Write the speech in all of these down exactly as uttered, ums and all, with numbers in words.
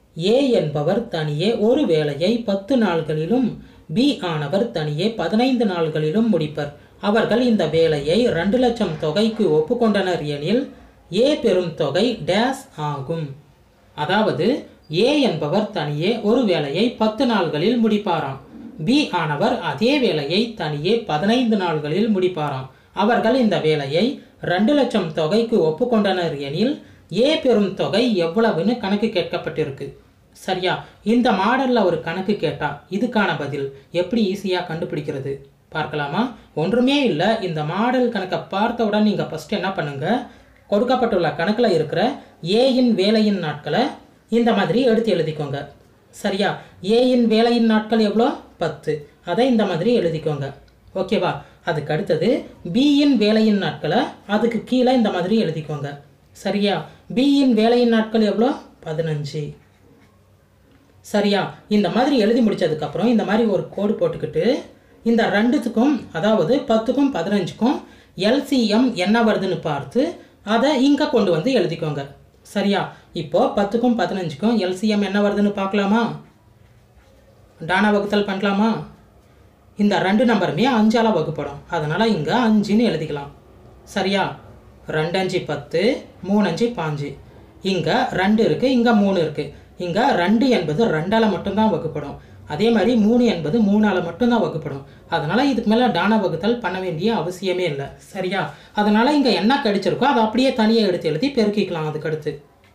ஏ என்பவர் தனியே ஒரு வேலையை பத்து நாள்களிலும் பி ஆனவர் தனியே பதினைந்து நாள்களிலும் முடிப்பர். அவர்கள் இந்த வேலையை ரெண்டு லட்சம் தொகைக்கு ஒப்புக்கொண்டனர் எனில் ஏ பெறும் தொகை டேஸ் ஆகும். அதாவது ஏ என்பவர் தனியே ஒரு வேலையை பத்து நாள்களில் முடிப்பாராம். பி ஆனவர் அதே வேலையை தனியே பதினைந்து நாள்களில் முடிப்பாராம். அவர்கள் இந்த வேலையை ரெண்டு லட்சம் தொகைக்கு ஒப்புக்கொண்டனர் எனில் ஏ பெறும் தொகை எவ்வளவுன்னு கணக்கு கேட்கப்பட்டிருக்கு. சரியா? இந்த மாடல்ல ஒரு கணக்கு கேட்டா இதுக்கான பதில் எப்படி ஈஸியா கண்டுபிடிக்கிறது பார்க்கலாமா? ஒன்றுமே இல்லை. இந்த மாடல் கணக்கை பார்த்தவுடன் நீங்க ஃபர்ஸ்ட் என்ன பண்ணுங்க, கொடுக்கப்பட்டுள்ள கணக்குல இருக்கிற ஏயின் வேலையின் நாட்களை இந்த மாதிரி எடுத்து எழுதிக்கோங்க. சரியா? ஏயின் வேலையின் நாட்கள் எவ்வளோ? பத்து. அதை இந்த மாதிரி எழுதிக்கோங்க. ஓகேவா? அதுக்கு அடுத்தது பியின் வேலையின் நாட்களை அதுக்கு கீழே இந்த மாதிரி எழுதிக்கோங்க. சரியா? பியின் வேலையின் நாட்கள் எவ்வளோ? பதினஞ்சு. சரியா? இந்த மாதிரி எழுதி முடிச்சதுக்கு அப்புறம் இந்த மாதிரி ஒரு கோடு போட்டுக்கிட்டு இந்த ரெண்டுத்துக்கும், அதாவது பத்துக்கும் பதினஞ்சுக்கும் எல்சிஎம் என்ன வருதுன்னு பார்த்து அதை இங்க கொண்டு வந்து எழுதிக்கோங்க. சரியா? இப்போ பத்துக்கும் பதினஞ்சுக்கும் எல்சிஎம் என்ன வருதுன்னு பார்க்கலாமா? டானா வகுத்தல் பண்ணலாமா? இந்த ரெண்டு நம்பருமே அஞ்சால வகுப்படும். அதனால இங்க அஞ்சுன்னு எழுதிக்கலாம். சரியா? ரெண்டு அஞ்சு பத்து, மூணு அஞ்சு பாஞ்சு. இங்க ரெண்டு இருக்கு, இங்க மூணு இருக்கு. இங்க ரெண்டு என்பது ரெண்டால மட்டும்தான் வகுப்படும். அதே மாதிரி மூணு என்பது மூணால மட்டும்தான் வகுப்படும். அதனால இதுக்கு மேல டானா வகுத்தல் பண்ண வேண்டிய அவசியமே இல்லை. சரியா? அதனால இங்க என்ன கிடைச்சிருக்கோ அதை அப்படியே தனியாக எடுத்து எழுதி பெருக்கிக்கலாம். அதுக்கு அடுத்து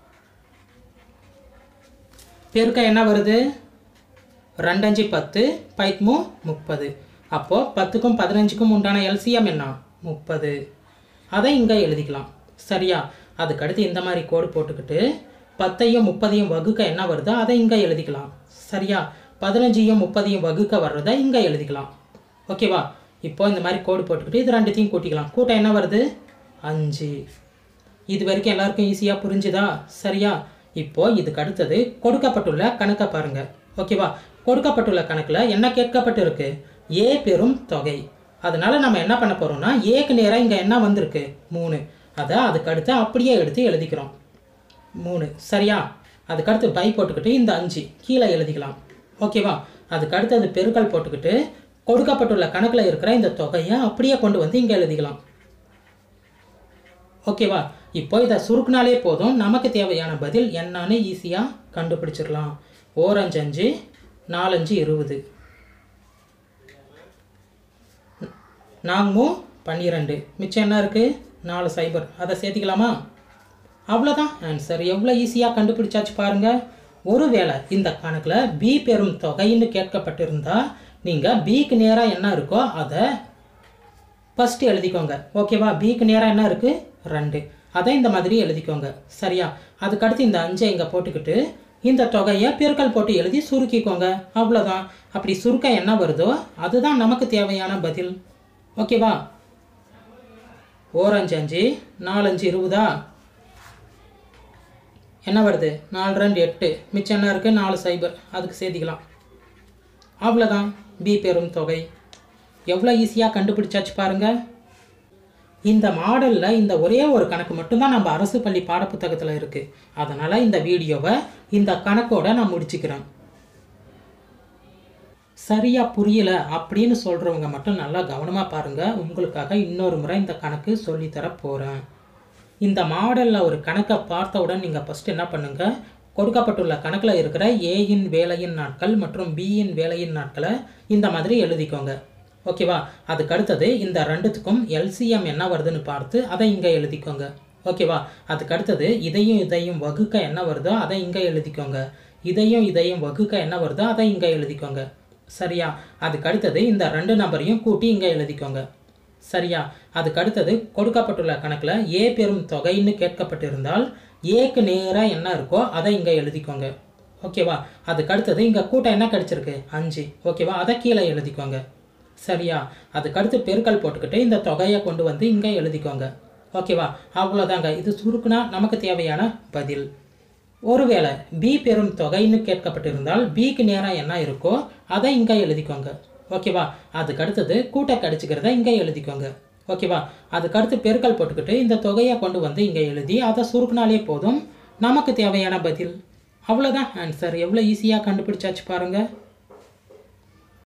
பெருக்க என்ன வருது? ரெண்டு அஞ்சு பத்து, பைத்மூ முப்பது. அப்போ பத்துக்கும் பதினஞ்சுக்கும் உண்டான எல்சிஎம் என்ன? முப்பது. அதை இங்க எழுதிக்கலாம். சரியா? அதுக்கு அடுத்து இந்த மாதிரி கோடு போட்டுக்கிட்டு பத்தையும் முப்பதையும் வகுக்க என்ன வருதோ அதை இங்க எழுதிக்கலாம். சரியா? பதினஞ்சையும் முப்பதையும் வகுக்க வர்றதை இங்க எழுதிக்கலாம். ஓகேவா? இப்போ இந்த மாதிரி கோடு போட்டுக்கிட்டு இது ரெண்டுத்தையும் கூட்டிக்கலாம். கூட்டம் என்ன வருது? அஞ்சு. இது வரைக்கும் எல்லாருக்கும் ஈஸியா புரிஞ்சுதா? சரியா? இப்போ இதுக்கு அடுத்தது கொடுக்கப்பட்டுள்ள கணக்கை பாருங்க. ஓகேவா? கொடுக்கப்பட்டுள்ள கணக்குல என்ன கேட்கப்பட்டிருக்கு? ஏ பெறும் தொகை. அதனால நம்ம என்ன பண்ண போறோம்னா ஏக்கு நேரா இங்க என்ன வந்திருக்கு? மூணு. அதை அதுக்கு அடுத்து அப்படியே எடுத்து எழுதிக்கிறோம். மூணு. சரியா? அதுக்கு அடுத்து பை போட்டுக்கிட்டு இந்த அஞ்சு கீழே எழுதிக்கலாம். ஓகேவா? அதுக்கு அடுத்தது பெருக்கல் போட்டுக்கிட்டு கொடுக்கப்பட்டுள்ள கணக்குல இருக்கிற இந்த தொகையை அப்படியே கொண்டு வந்து இங்க எழுதிக்கலாம். ஓகேவா? இப்போ இதை சுருக்குனாலே போதும், நமக்கு தேவையான பதில் என்னன்னு ஈஸியா கண்டுபிடிச்சிடலாம். ஓரஞ்சு அஞ்சு, நாலஞ்சு இருபது, நான்கு பன்னிரெண்டு, மிச்சம் என்ன இருக்கு? நாலு சைபர். அதை சேர்த்திக்கலாமா? அவ்வளோதான் ஆன்சர். எவ்வளோ ஈஸியாக கண்டுபிடிச்சாச்சு பாருங்க. ஒருவேளை இந்த கணக்கில் பி பெறும் தொகைன்னு கேட்கப்பட்டிருந்தா நீங்கள் பிக்கு நேராக என்ன இருக்கோ அதை ஃபஸ்ட்டு எழுதிக்கோங்க. ஓகேவா? பிக்கு நேராக என்ன இருக்குது? ரெண்டு. அதை இந்த மாதிரி எழுதிக்கோங்க. சரியா? அதுக்கடுத்து இந்த அஞ்சை இங்கே போட்டுக்கிட்டு இந்த தொகையை பெருக்கல் போட்டு எழுதி சுருக்கிக்கோங்க. அவ்வளோதான். அப்படி சுருக்க என்ன வருதோ அதுதான் நமக்கு தேவையான பதில். ஓகேவா? ஓரஞ்சு அஞ்சு, நாலஞ்சு இருபதா, என்ன வருது? நாலு ரெண்டு எட்டு, மிச்சம் என்ன இருக்குது? நாலு சைபர். அதுக்கு சேர்த்திக்கலாம். அவ்வளோதான் பி பெறும் தொகை. எவ்வளோ ஈஸியாக கண்டுபிடிச்சாச்சு பாருங்க. இந்த மாடலில் இந்த ஒரே ஒரு கணக்கு மட்டும்தான் நம்ம அரசு பள்ளி பாடப்புத்தகத்தில் இருக்குது. அதனால் இந்த வீடியோவை இந்த கணக்கோட நான் முடிச்சுக்கிறேன். சரியாக புரியல அப்படின்னு சொல்கிறவங்க மட்டும் நல்லா கவனமாக பாருங்கள். உங்களுக்காக இன்னொரு முறை இந்த கணக்கு சொல்லித்தர போகிறேன். இந்த மாடலில் ஒரு கணக்கை பார்த்தவுடன் நீங்கள் ஃபஸ்ட்டு என்ன பண்ணுங்கள், கொடுக்கப்பட்டுள்ள கணக்கில் இருக்கிற ஏயின் வேலையின் நாட்கள் மற்றும் பியின் வேலையின் நாட்களை இந்த மாதிரி எழுதிக்கோங்க. ஓகேவா? அதுக்கு அடுத்தது இந்த ரெண்டுத்துக்கும் எல்சிஎம் என்ன வருதுன்னு பார்த்து அதை இங்கே எழுதிக்கோங்க. ஓகேவா? அதுக்கு அடுத்தது இதையும் இதையும் வகுக்க என்ன வருதோ அதை இங்கே எழுதிக்கோங்க. இதையும் இதையும் வகுக்க என்ன வருதோ அதை இங்கே எழுதிக்கோங்க. சரியா? அதுக்கு அடுத்தது இந்த ரெண்டு நம்பரையும் கூட்டி இங்கே எழுதிக்கோங்க. சரியா? அதுக்கு அடுத்தது கொடுக்கப்பட்டுள்ள கணக்கில் ஏ பெறும் தொகைன்னு கேட்கப்பட்டிருந்தால் ஏக்கு நேராக என்ன இருக்கோ அதை இங்கே எழுதிக்கோங்க. ஓகேவா? அதுக்கு அடுத்தது இங்கே கூட்டம் என்ன கிடைச்சிருக்கு? அஞ்சு. ஓகேவா? அதை கீழே எழுதிக்கோங்க. சரியா? அதுக்கு அடுத்து பெருக்கல் போட்டுக்கிட்டு இந்த தொகையை கொண்டு வந்து இங்கே எழுதிக்கோங்க. ஓகேவா? அவ்வளோதாங்க. இது சுருக்குனா நமக்கு தேவையான பதில். ஒருவேளை பி பெறும் தொகைன்னு கேட்கப்பட்டிருந்தால் பிக்கு நேராக என்ன இருக்கோ அதை இங்கே எழுதிக்கோங்க. ஓகேவா? அதுக்கு அடுத்தது கூட்ட கடிச்சிக்கிறத இங்கே எழுதிக்கோங்க. ஓகேவா? அதுக்கு அடுத்து பெருக்கல் போட்டுக்கிட்டு இந்த தொகையை கொண்டு வந்து இங்கே எழுதி அதை சுருக்குனாலே போதும், நமக்கு தேவையான பதில். அவ்வளோதான் ஆன்சர். எவ்வளோ ஈஸியாக கண்டுபிடிச்சாச்சு பாருங்கள்.